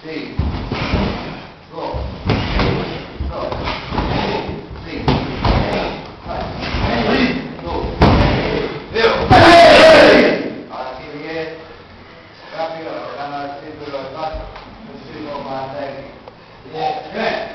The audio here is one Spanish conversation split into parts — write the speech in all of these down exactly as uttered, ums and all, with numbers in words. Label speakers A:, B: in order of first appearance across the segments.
A: Sí. Go. Go. Sí. Go. Veo. Ahora sí, bien. Rápido, tocando el círculo del paso. Un círculo más técnico. Bien. Bien.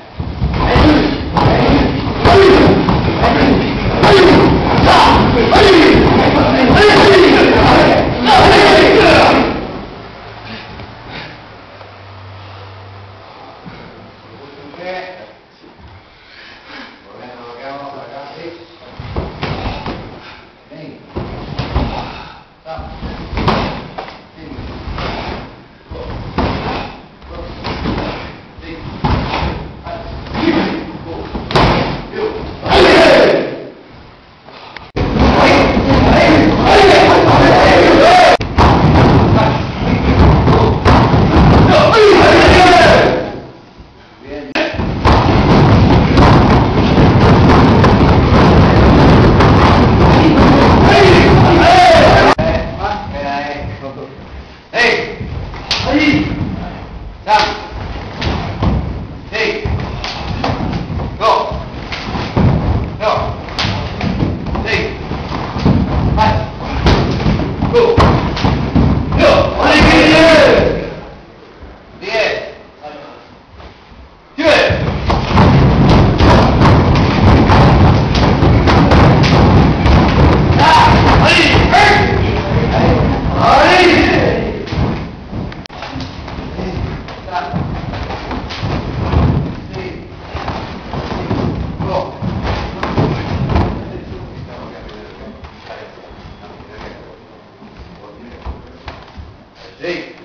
A: Sí.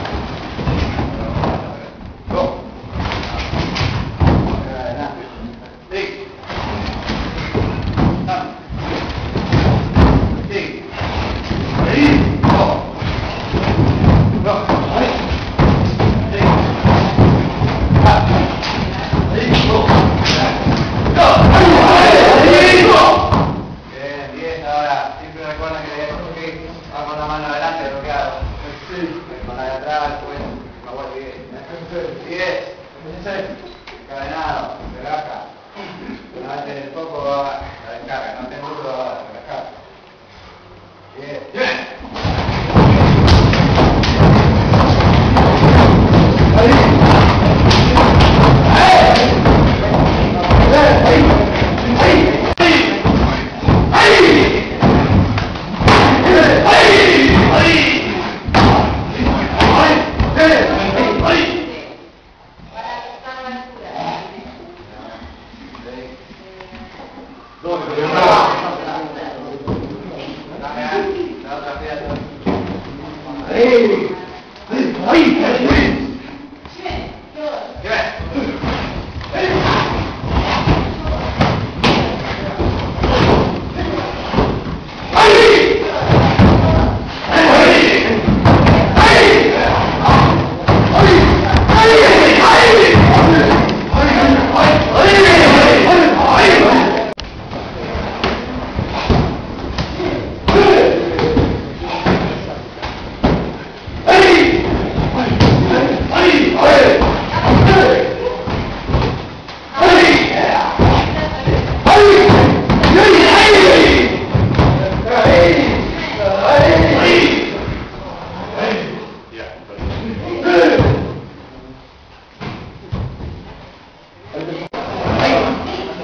A: Go. Sí. Sí. Ahí. Go. Go. Ahí. Sí. Ahí. Go. Go. Ahí. Go. Bien, bien. Ahora, siempre recuerda que va con la mano adelante bloqueado. Sí. Con la de atrás, pues, me vuelve bien. diez. Encadenado, relaja. Una vez en el foco va a la descarga, no te duro a relajar. diez. ¡Bien!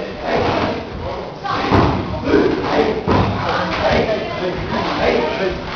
A: Hey!